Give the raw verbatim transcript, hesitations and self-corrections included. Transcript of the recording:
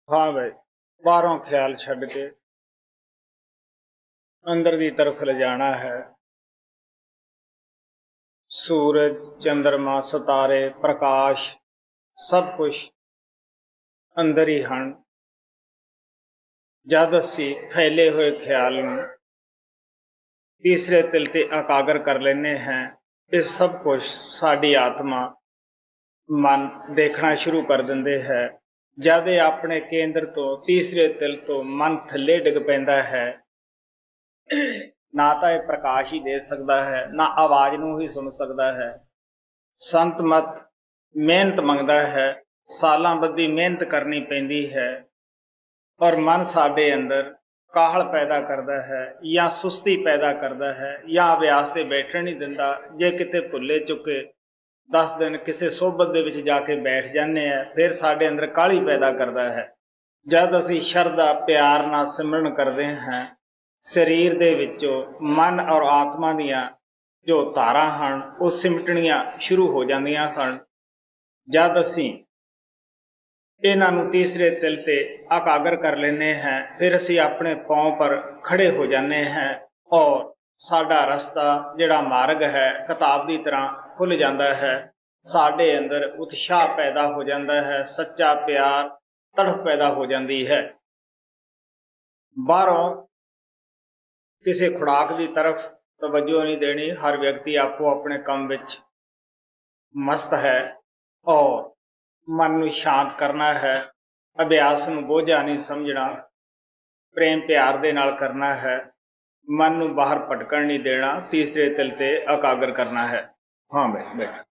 हाँ भाई, बाहरों ख्याल छड़ के अंदर की तरफ ले जाना है। सूरज, चंद्रमा, सितारे, प्रकाश सब कुछ अंदर ही हैं। जद असी फैले हुए ख्याल में तीसरे तिल ते एकाग्र कर लेने हैं, ये सब कुछ साड़ी आत्मा मन देखना शुरू कर देंदे है। जद अपने केंद्र तो तीसरे तिल तो मन थले डिग पैंदा है, ना तो यह प्रकाश ही दे सकता है, ना आवाज नूं ही सुन सकता है। संत मत मेहनत मंगता है, सालां बद्धी मेहनत करनी पैंदी है और मन साडे अंदर काहल पैदा करता है या सुस्ती पैदा करता है या अभ्यास से बैठण नहीं दिंदा। जे किते भुले चुके दस दिन किसी सोबत दे विच जाके बैठ जाने हैं, फिर साडे अंदर काहली पैदा करता है। जद असीं शरधा प्यार नाल सिमरन करते हैं, शरीर दे विचों मन और आत्मा दियां जो धारां हन वो सिमटणियां शुरू हो जांदियां हन। जद असीं इन्हां नूं तीसरे तिल ते एकाग्र कर लेने हैं, फिर असीं अपने पांव पर खड़े हो जाने हैं और साडा रस्ता जिहड़ा मार्ग है किताब की तरह खुल जाता है। साडे अंदर उत्साह पैदा हो जाता है, सच्चा प्यार तड़फ पैदा हो जाती है। बाहरों किसी खुराक की तरफ तवज्जो नहीं देनी, हर व्यक्ति आपो अपने काम विच मस्त है और मन नूं शांत करना है। अभ्यास नूं बोझा नहीं समझना, प्रेम प्यार दे नाल करना है। मन नूं बाहर भटकण नहीं देना, तीसरे तिल ते एकाग्र करना है। हाँ भाई बैठ।